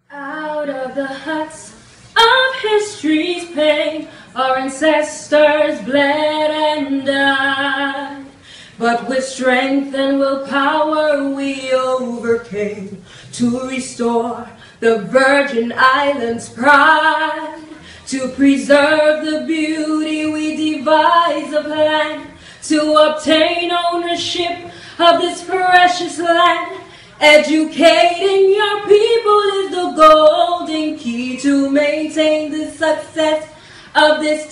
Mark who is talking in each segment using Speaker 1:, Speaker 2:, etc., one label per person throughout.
Speaker 1: Out of the huts of history's pain, our ancestors bled and died. But with strength and willpower we overcame to restore the Virgin Islands' pride. To preserve the beauty we devised a plan to obtain ownership of this precious land. Educating your people is the golden key to maintain the success of this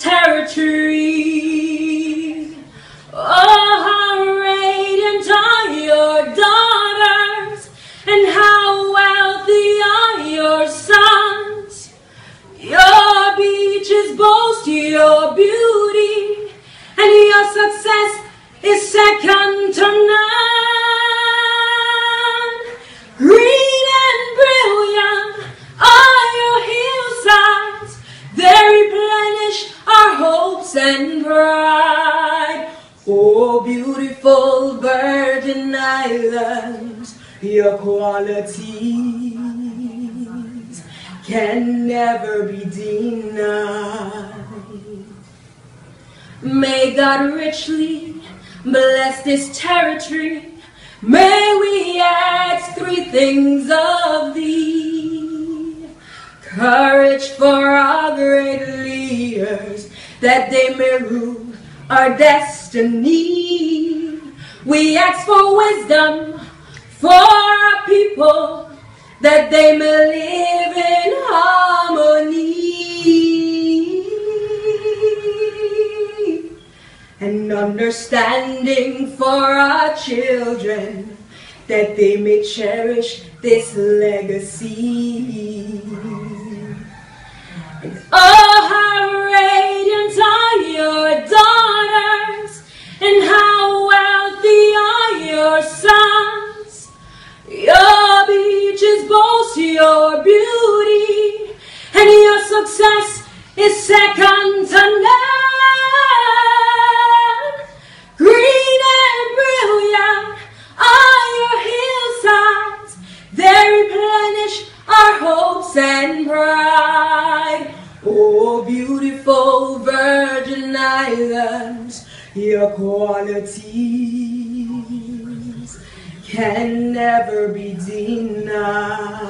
Speaker 1: territory. Oh, how radiant are your daughters, and how wealthy are your sons. Your beaches boast your beauty, and your success is second to none. Green and brilliant are your hillsides, they replenish our hopes and pride. Oh, beautiful Virgin Islands, your qualities can never be denied. May God richly bless this territory. May we ask three things of thee: courage for our great leaders, that they may rule our destiny. We ask for wisdom for our people, that they may live in harmony. And understanding for our children, that they may cherish this legacy. And oh, how radiant are your daughters, and how wealthy are your sons. Your beaches boast your beauty, and your success is second to none. Green and brilliant are your hillsides, they replenish our hopes and pride. Oh, beautiful Virgin Islands, your qualities can never be denied.